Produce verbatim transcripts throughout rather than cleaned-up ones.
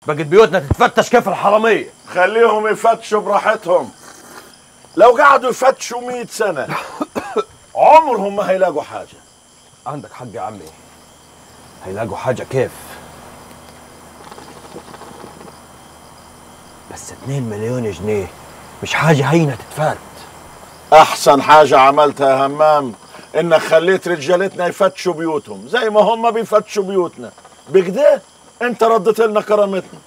بقت بيوتنا تتفتش كيف الحراميه. خليهم يفتشوا براحتهم. لو قعدوا يفتشوا مئة سنه عمرهم ما هيلاقوا حاجه. عندك حق يا عمي، هيلاقوا حاجه كيف؟ بس اتنين مليون جنيه مش حاجه هينه تتفات. احسن حاجه عملتها يا همام انك خليت رجالتنا يفتشوا بيوتهم زي ما هم بيفتشوا بيوتنا. بكده انت ردت لنا كرامتنا.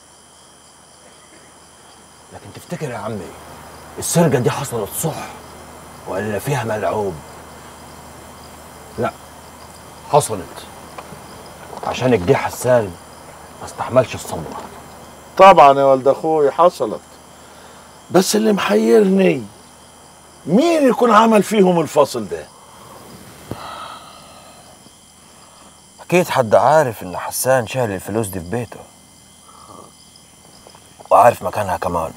لكن تفتكر يا عمي السرقه دي حصلت صح ولا فيها ملعوب؟ لا، حصلت. عشان كده حسان ما استحملش الصدمه. طبعا يا ولد اخوي حصلت، بس اللي محيرني مين يكون عمل فيهم الفصل ده؟ اكيد حد عارف ان حسان شايل الفلوس دي في بيته وعارف مكانها كمان.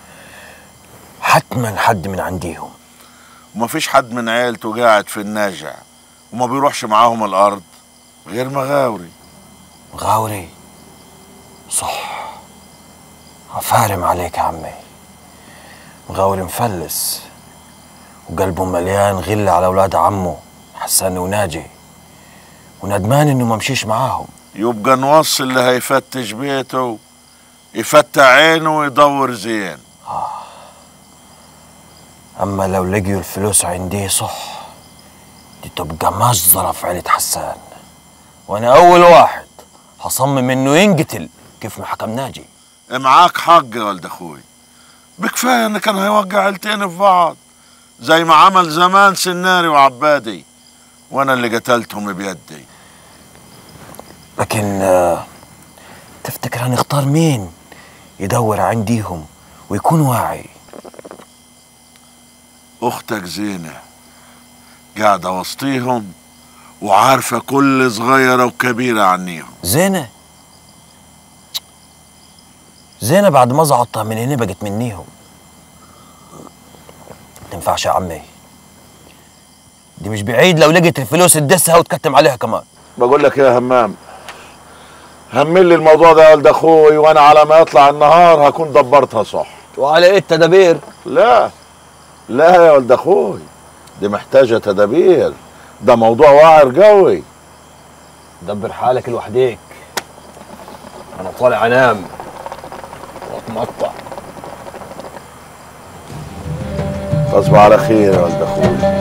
حتما حد من عنديهم. ومفيش حد من عيلته قاعد في الناجع وما بيروحش معاهم الارض غير مغاوري. مغاوري؟ صح، عفارم عليك يا عمي. مغاوري مفلس وقلبه مليان غل على اولاد عمه حسان وناجي، وندمان انه ما مشيش معاهم. يبقى نوصي اللي هيفتش بيته يفتح عينه ويدور زين. آه. اما لو لقيوا الفلوس عندي صح دي تبقى مجزرة في عيلة حسان، وانا اول واحد هصمم انه ينقتل كيف ما حكم ناجي. معاك حق يا ولد اخوي، بكفايه ان كان هيوقع عيلتين في بعض زي ما عمل زمان سناري وعبادي، وانا اللي قتلتهم بيدي. لكن آه تفتكر هنختار مين يدور عنديهم ويكون واعي؟ اختك زينه قاعده وسطيهم وعارفه كل صغيره وكبيره عنيهم. زينه؟ زينه بعد ما زعطتها من هنا بقت منيهم. تنفعش يا عمي، دي مش بعيد لو لقيت الفلوس تدسها وتكتم عليها كمان. بقول لك يا همام، همل لي الموضوع ده يا ولد اخوي، وانا على ما يطلع النهار هكون دبرتها صح. وعلى ايه التدابير؟ لا لا يا ولد اخوي، دي محتاجه تدابير، ده موضوع واعر قوي. دبر حالك لوحديك، انا طالع انام واتمطع. تصبح على خير يا ولد اخوي.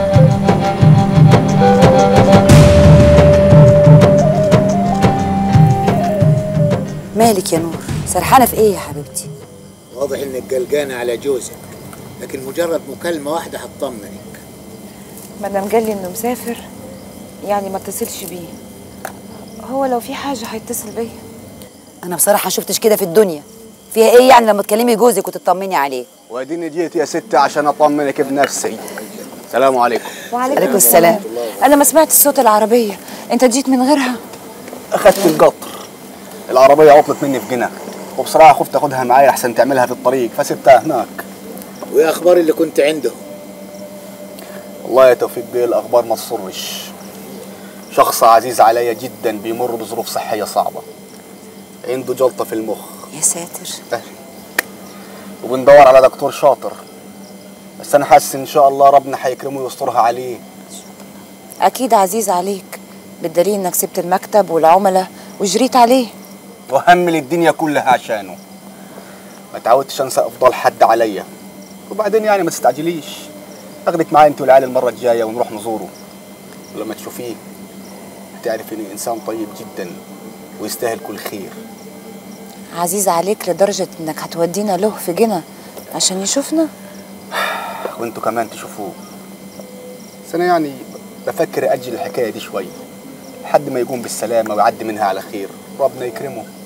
مالك يا نور؟ سرحانه في ايه يا حبيبتي؟ واضح انك قلقانه على جوزك، لكن مجرد مكالمه واحده هتطمنك. مادام قال لي انه مسافر يعني ما اتصلش بيه، هو لو في حاجه هيتصل بيا. انا بصراحه شفتش كده في الدنيا. فيها ايه يعني لما تكلمي جوزك وتطمني عليه؟ واديني جيت يا ستي عشان اطمنك بنفسي. السلام عليكم. وعليكم السلام. انا ما سمعت صوت العربيه، انت جيت من غيرها؟ اخدت القطر، العربيه عطلت مني في جنة، وبصراحه خفت اخدها معايا احسن تعملها في الطريق فسبتها هناك. وايه اخبار اللي كنت عنده؟ والله يا توفيق بيه الاخبار ما تسرش. شخص عزيز عليا جدا بيمر بظروف صحيه صعبه، عنده جلطه في المخ. يا ساتر. وبندور على دكتور شاطر، بس انا حاسس ان شاء الله ربنا هيكرمه ويسترها عليه. اكيد عزيز عليك، بالدليل انك سبت المكتب والعملاء وجريت عليه. وهمل الدنيا كلها عشانه. ما تعودتش انسى افضل حد عليا. وبعدين يعني ما تستعجليش، اخدك معايا انت والعيال المره الجايه ونروح نزوره، ولما تشوفيه هتعرف انه انسان طيب جدا ويستاهل كل خير. عزيز عليك لدرجه انك هتودينا له في جنة عشان يشوفنا؟ وانتوا كمان تشوفوه. بس انا يعني بفكر اجل الحكايه دي شويه لحد ما يقوم بالسلامه ويعدي منها على خير، ربنا يكرمه.